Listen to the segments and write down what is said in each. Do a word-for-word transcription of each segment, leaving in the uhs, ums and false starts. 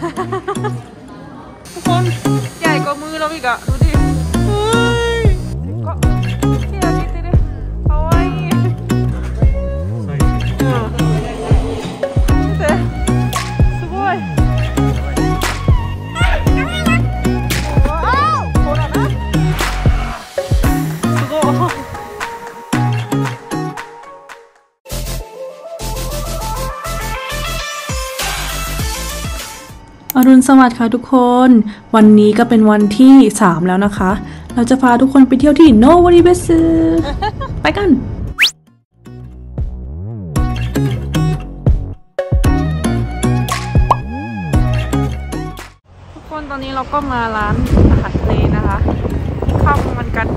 ทุกคนใหญ่กว่ามือเราอีกอะดูดิเฮ้ยก็เที่ยวนี่สิดิเอาไว้เออ見てすごいほらなすごいอรุณสวัสดิ์ค่ะทุกคนวันนี้ก็เป็นวันที่สามแล้วนะคะเราจะพาทุกคนไปเที่ยวที่โนวาริเบสึไปกันทุกคนตอนนี้เราก็มาร้านอาหารทะเลนะคะข้าวมันกัน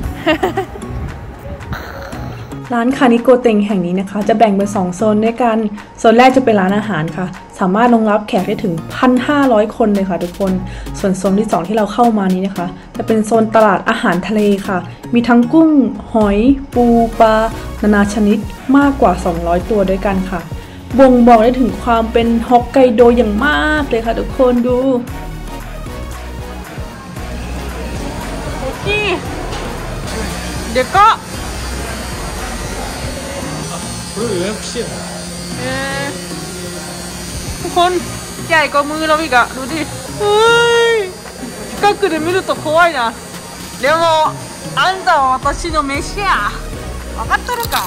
ร้านคานิโกเต็งแห่งนี้นะคะจะแบ่งเป็นสองโซนด้วยกันโซนแรกจะเป็นร้านอาหารค่ะสามารถรองรับแขกได้ถึง หนึ่งพันห้าร้อย คนเลยค่ะทุกคนส่วนโซนที่สองที่เราเข้ามานี้นะคะจะเป็นโซนตลาดอาหารทะเลค่ะมีทั้งกุ้งหอยปูปลานานาชนิดมากกว่าสองร้อยตัวด้วยกันค่ะบ่งบอกได้ถึงความเป็นฮอกไกโดอย่างมากเลยค่ะทุกคนดูโอเคเดี๋ยวก็これ予約してるの？えー、ทุกคนใหญ่กว่ามือเราอีกอะดูดิเฮ้ย近くで見ると怖いなでもあんたは私の飯や分かっとるか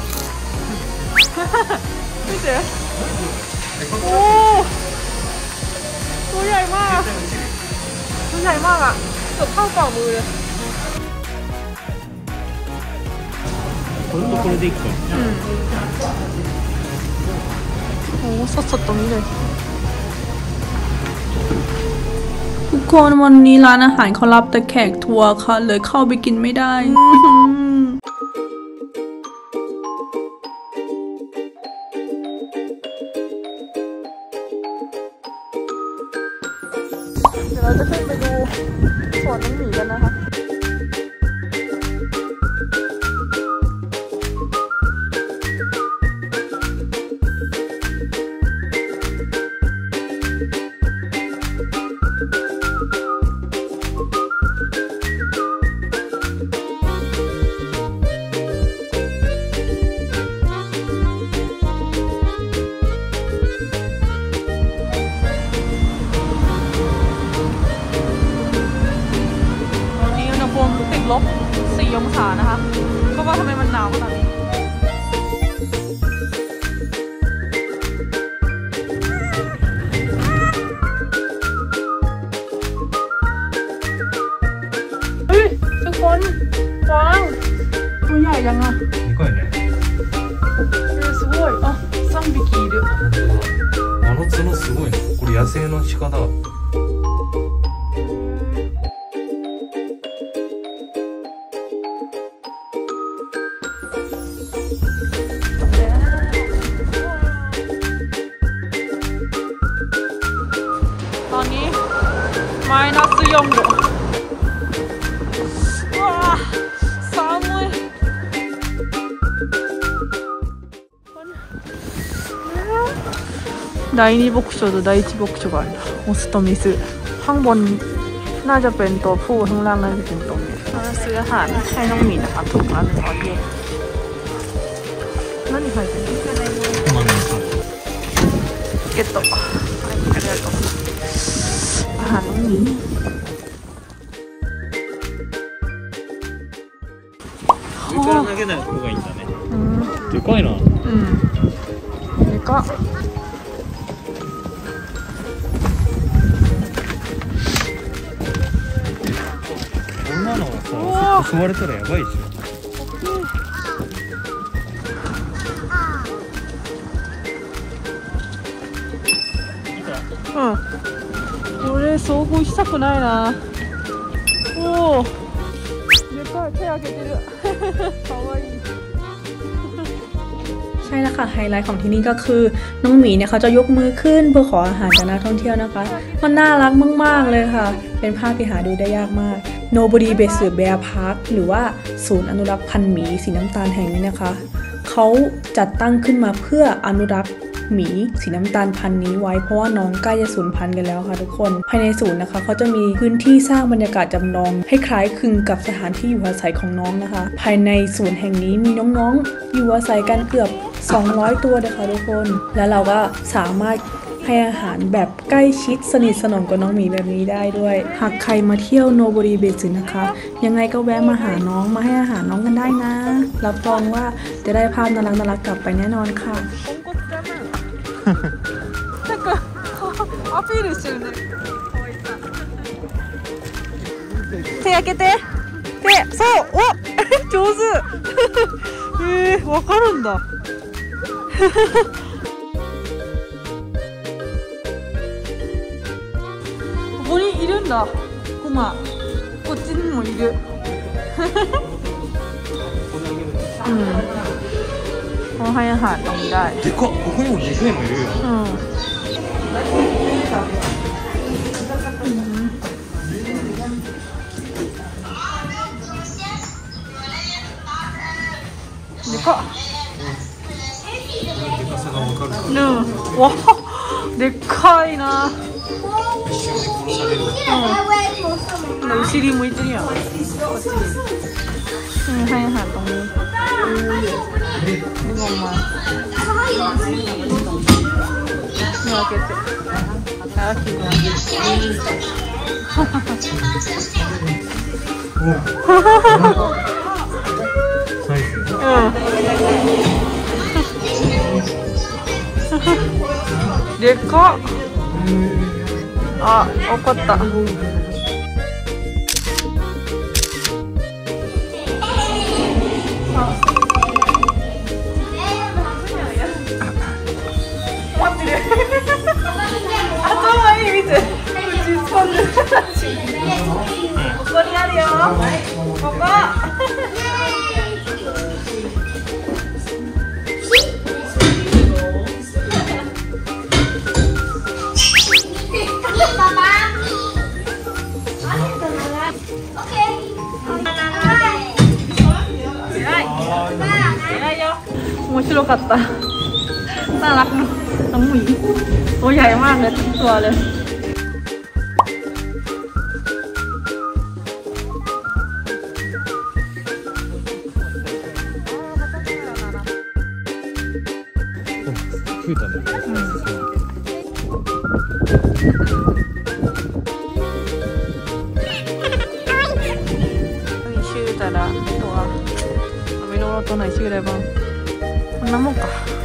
見てโอ้ตัวใหญ่มากตัวใหญ่มากอะเกือบเท่าฝ่ามือเลยこれとこれでいくかうんโอ้สดๆตรงนี้เลยทุกคนวันนี้ร้านอาหารเขารับแต่แขกทัวร์ค่ะเลยเข้าไปกินไม่ได้เดี๋ยวเราจะขึ้นไปดูสวนน้องหมีกันนะคะติดลบสี่องศานะคะก็ว่าทำไมมันหนาวขนาดนี้เฮ้ยทุกคนกวางตัวใหญ่ยังอ่ะでかいねえーすごいあさんびきいるあの角すごいねこれ野生の鹿だตอนนี้マイナスよんどうわー寒い第二牧場と第一牧場があるんだオスとメスข้างบนน่าจะเป็นตัวผู้ข้างล่างน่าจะเป็นตัวเมียเราจะซื้ออาหารให้น้องหมีนะคะถุงละหนึ่งร้อยเยน何入ってるゲットはいありがとうอาหารน้องหมี上から投げない方がいいんだねでかいなうんでかっこんなのはさ襲われたらやばいでしょうんこれ遭遇したくないなおおでかい手あげてるかわいいใช่แล้วค่ะไฮไลท์ของที่นี่ก็คือน้องหมีเนี่ยเขาจะยกมือขึ้นเพื่อขออาหารจากนักท่องเที่ยวนะคะมันน่ารักมากๆเลยค่ะเป็นภาพที่หาดูได้ยากมาก Nobody Besu Bear Park หรือว่าศูนย์อนุรักษ์พันธุ์หมีสีน้ำตาลแห่งนี้นะคะเขาจัดตั้งขึ้นมาเพื่ออนุรักษ์หมีสีน้ำตาลพันธุ์นี้ไว้เพราะว่าน้องใกล้จะสูญพันธุ์กันแล้วค่ะทุกคนภายในศูนย์นะคะเขาจะมีพื้นที่สร้างบรรยากาศจำลองให้คล้ายคลึงกับสถานที่อยู่อาศัยของน้องนะคะภายในศูนย์แห่งนี้มีน้องๆอยู่อาศัยกันเกือบสองร้อยตัวเลยค่ะทุกคนแล้วเราก็สามารถให้อาหารแบบใกล้ชิดสนิทสนมกับน้องหมีแบบนี้ได้ด้วยหากใครมาเที่ยวโนบุริเบสึนะคะยังไงก็แวะมาหาน้องมาให้อาหารน้องกันได้นะรับรองว่าจะได้ภาพน่ารักน่ารักกลับไปแน่นอนค่ะなんかアピールしてるね。手開けて。手、そう、お、上手。えー、わかるんだ。ここにいるんだ。コマ。こっちにもいる。うん。このให้อาหารตรงนี้ได้でかっここにもでかいのいるようんでかっでかさがわかるかうんわでっかいな一瞬で殺されるうんお尻向いてるやんうんให้อาหารตรงนี้ดึงออกมาเนี่ย開けてあきれいサイズうんでかっあ、怒った頭いい見て口突っ込んでるここにあるよここ面白かったน่ารักเนอะน้องหมีตัวใหญ่มากเลยทั้งตัวเลย食うたねชื่อแต่ละตัวไม่รู้ว่าตัวไหนชื่ออะไรบ้างมันน้ำมุกอะ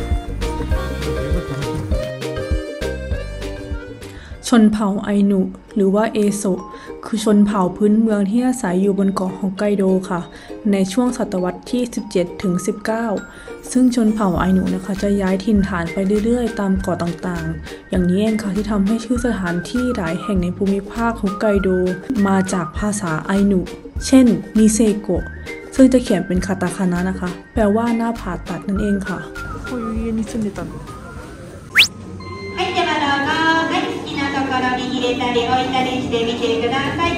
ชนเผ่าไอนุ หรือว่าเอโซะคือชนเผ่าพื้นเมืองที่อาศัยอยู่บนเกาะฮอกไกโดค่ะในช่วงศตวรรษที่ สิบเจ็ดถึงสิบเก้า ซึ่งชนเผ่าไอนุนะคะจะย้ายถิ่นฐานไปเรื่อยๆตามเกาะต่างๆอย่างนี้เองค่ะที่ทำให้ชื่อสถานที่หลายแห่งในภูมิภาคฮอกไกโดมาจากภาษาไอนุเช่นนิเซโกะซึ่งจะเขียนเป็นคาตาคานะนะคะแปลว่าหน้าผ่าตัดนั่นเองค่ะこういう家に住んでたのはい、ではどうぞ、はい、好きなところに入れたり置いたりしてみてください。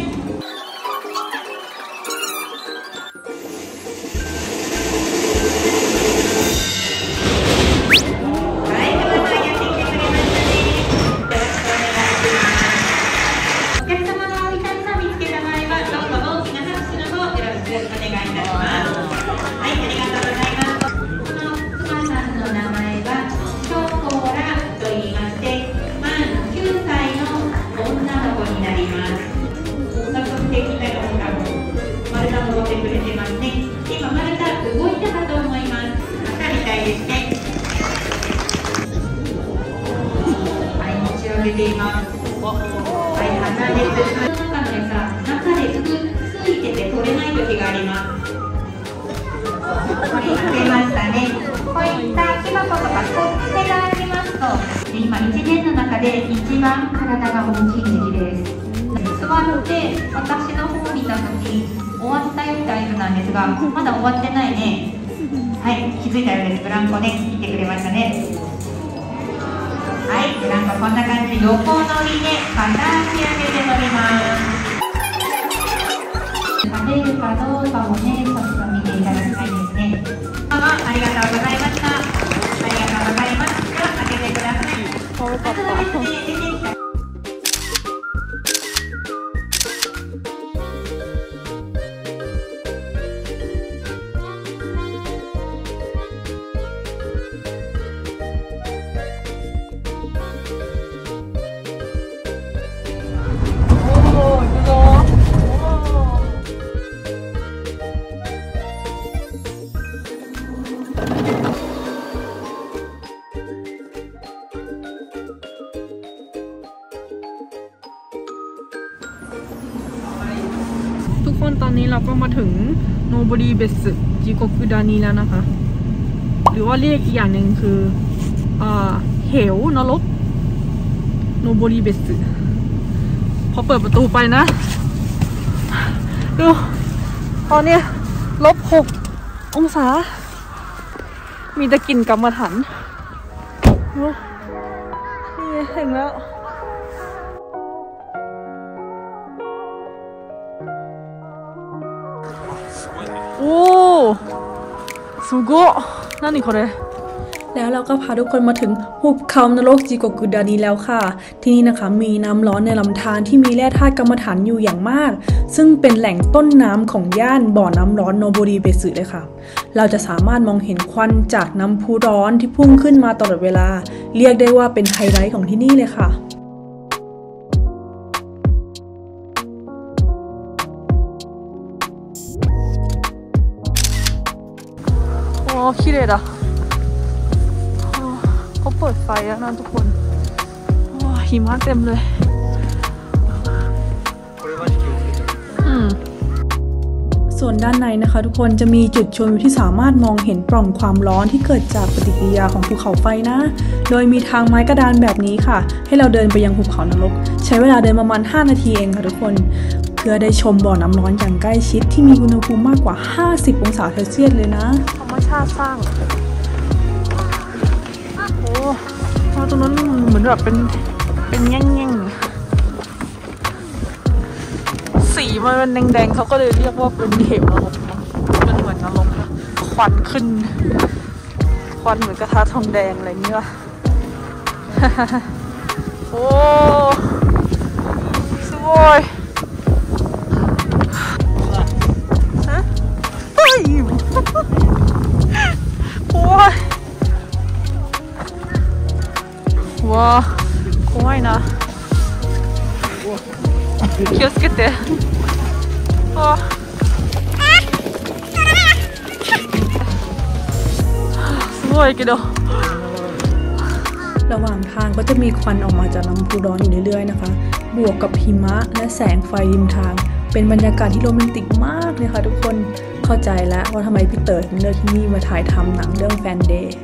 はい、どうぞやってきてくれましたね。よろしくお願いします。お客様のお一人さん見つけた場合は、どうぞ大きな拍手の方よろしくお願いいたします。はい、ありがとうございます。このクマさんの名前はショコラと言いまして、満きゅうさいの女の子になります。早速できたような丸太戻ってくれてますね。今丸太動いたかと思います。またみたいですね。はい、持ち上げています。はい、鼻です。その中でさ、中でついてて取れない時があります。はい、当てましたね。こういった木箱とか取っ手がありますと、今いちねんの中で一番体が大きい時期です。座って私の方を見た時終わったよタイプなんですが、まだ終わってないね。はい、気づいたようです。ブランコね、言ってくれましたね。はい、ブランコこんな感じで横乗りで片足上げて乗ります。立てるかどうかもね、ちょっと見ていただきたいですね。ありがとうございました。ありがとうございます。では開けてください。 よかった。ทุกคนตอนนี้เราก็มาถึงโนบุริเบสึจิโกคุดานิแล้วนะคะ หรือว่าเรียกอีกอย่างหนึ่งคืออ่าเหวนรกโนบุริเบสึพอเปิดประตูไปนะดูตอนนี้ลบหกองศามีแต่กลิ่นกรรมฐานนี่เห็นแล้วโอ้すごい何これแล้วเราก็พาทุกคนมาถึงหุบเขานรกจิโกกุดานิแล้วค่ะที่นี่นะคะมีน้ำร้อนในลำธารที่มีแร่ธาตุกรรมฐานอยู่อย่างมากซึ่งเป็นแหล่งต้นน้ำของย่านบ่อน้ำร้อนโนบุริเบสึเลยค่ะเราจะสามารถมองเห็นควันจากน้ำพุร้อนที่พุ่งขึ้นมาตลอดเวลาเรียกได้ว่าเป็นไฮไลท์ของที่นี่เลยค่ะโอ้綺麗だเขาเปิดไฟแล้วนะทุกคนหิมะเต็มเลยอืมส่วนด้านในนะคะทุกคนจะมีจุดชมวิวที่สามารถมองเห็นปล่องความร้อนที่เกิดจากปฏิกิริยาของภูเขาไฟนะโดยมีทางไม้กระดานแบบนี้ค่ะให้เราเดินไปยังภูเขานรกใช้เวลาเดินประมาณห้านาทีเองค่ะทุกคนเพื่อได้ชมบ่อน้ำร้อนอย่างใกล้ชิดที่มีอุณหภูมิมากกว่าห้าสิบองศาเซลเซียสเลยนะธรรมชาติสร้างโอ้ตรงนั้นเหมือนแบบเป็นเป็นแง่งๆสีมันเป็นแดงๆเขาก็เลยเรียกว่าเป็นเหวนรกมันเหมือนนรกนะควันขึ้นควันเหมือนกระทะทองแดงอะไรเงี้ยโอ้สวยฮะเฮ้ยโอ้ยว้า怖いな気をつけてあすごいけどระหว่างทางก็จะมีควันออกมาจากน้ำพุร้อนอยู่เรื่อยๆนะคะบวกกับหิมะและแสงไฟริมทางเป็นบรรยากาศที่โรแมนติกมากเลยค่ะทุกคนเข้าใจแล้วว่าทำไมพี่เต๋อถึงเลือกที่นี่มาถ่ายทำหนังเรื่องแฟนเดย์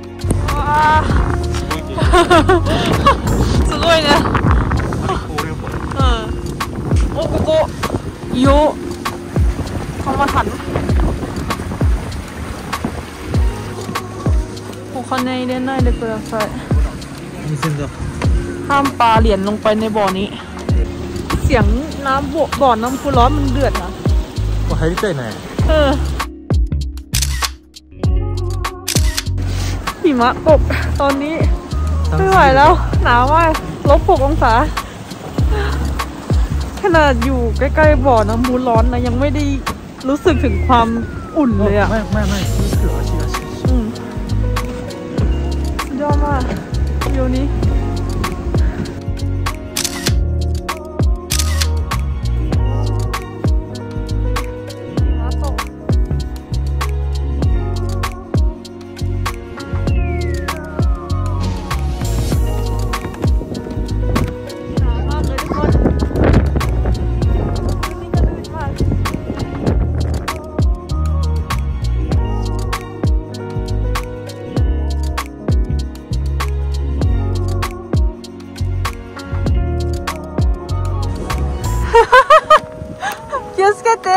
すごいね。うん。お、ここ。よ。กรรมฐานお金入れないでください。ห้ามปลาเหรียญลงไปในบ่อนี้ เสียงน้ำบ่อบ่อน้ำพุร้อนมันเดือดนะก็入りたいねเออหิมะตกตอนนี้ไม่ไหวแล้วหนาวมากลบหกองศาขนาดอยู่ใกล้ๆบ่อน้ำพุร้อนนะยังไม่ได้รู้สึกถึงความอุ่นเลยอ่ะไม่ไม่ไม่รู้สึกว่าชิวชิวยอดมากวิวนี้気をつけて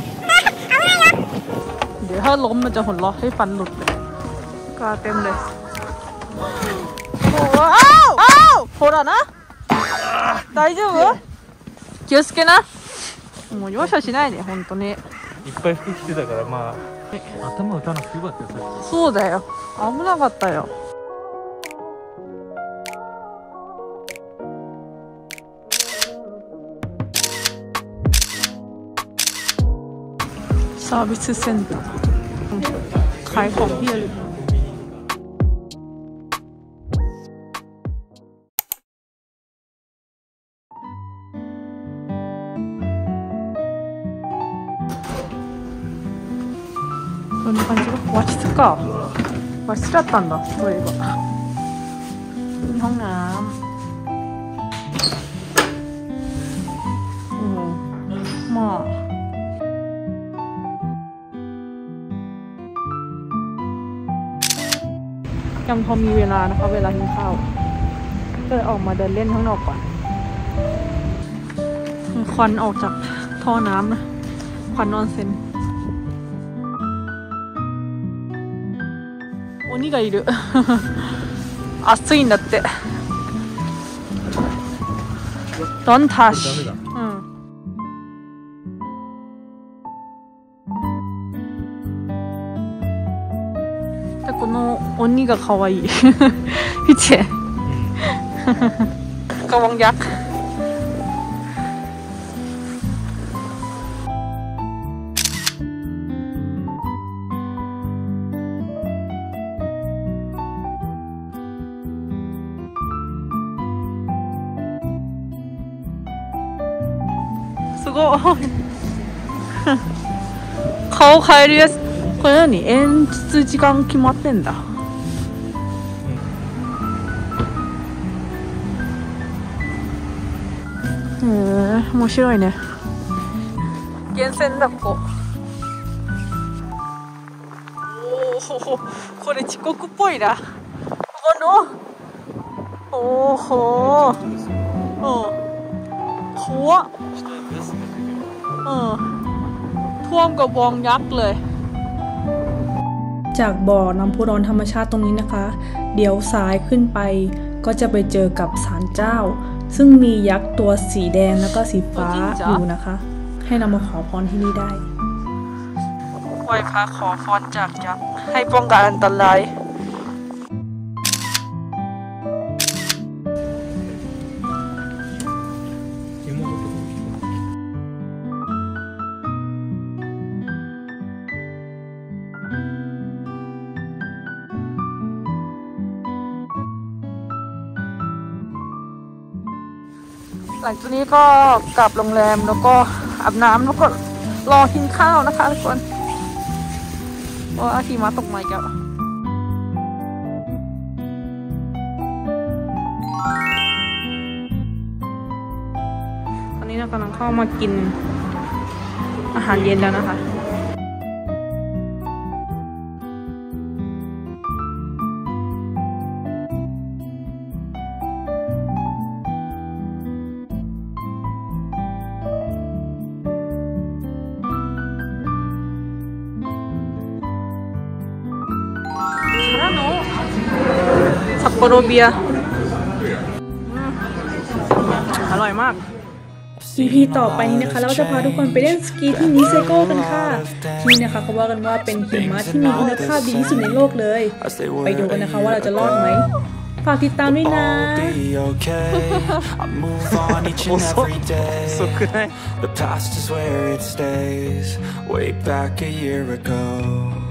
เดี๋ยวถ้าล้มมันจะหัวเราะให้ฟันหลุดเลยกาเต็มเลยโอ้อ้าวอ้าวほらな大丈夫気をつけなもう容赦しないで本当にいっぱい服着てたからまあ頭打たなくてよかったよそうだよ危なかったよサービスセンターขายของที่ระลึกこんな感じが和室か和室だったんだそういえばมีห้องน้ำอืมまあยังพอมีเวลานะคะเวลากินข้าวก็เลยออกมาเดินเล่นข้างนอกก่อนควันออกจากท่อน้ำนะควันออนเซ็น鬼がいる暑いんだってDon't touchうんでこの鬼が可愛い見てกระวังยักษ์すごい顔変えるやつこれ何演出時間決まってんだへえ面白いね源泉だここおおこれ遅刻っぽいなここのおおほーうん怖っท่วมกระบองยักษ์เลยจากบ่อน้ำพุร้อนธรรมชาติตรงนี้นะคะเดี๋ยวซ้ายขึ้นไปก็จะไปเจอกับศาลเจ้าซึ่งมียักษ์ตัวสีแดงแล้วก็สีฟ้าอยู่นะคะให้เรามาขอพรที่นี่ได้ไหว้พระขอพรจากยักษ์ให้ป้องกันอันตรายหลังจากนี้ก็กลับโรงแรมแล้วก็อาบน้ำแล้วก็รอกินข้าวนะคะทุกคนเพราะว่าหิมะตกมาอีกแล้วตอนนี้เรากำลังเข้ามากินอาหารเย็นแล้วนะคะซัปโปโรเบียอร่อยมาก อี พี ต่อไปนี้นะคะเราจะพาทุกคนไปเล่นสกีที่นิเซโก้กันค่ะที่นี่นะคะเขาว่ากันว่าเป็นหิมะที่มีคุณภาพดีที่สุดในโลกเลยไปดูกันนะคะว่าเราจะรอดไหมฝากติดตามด้วยนะ遅くない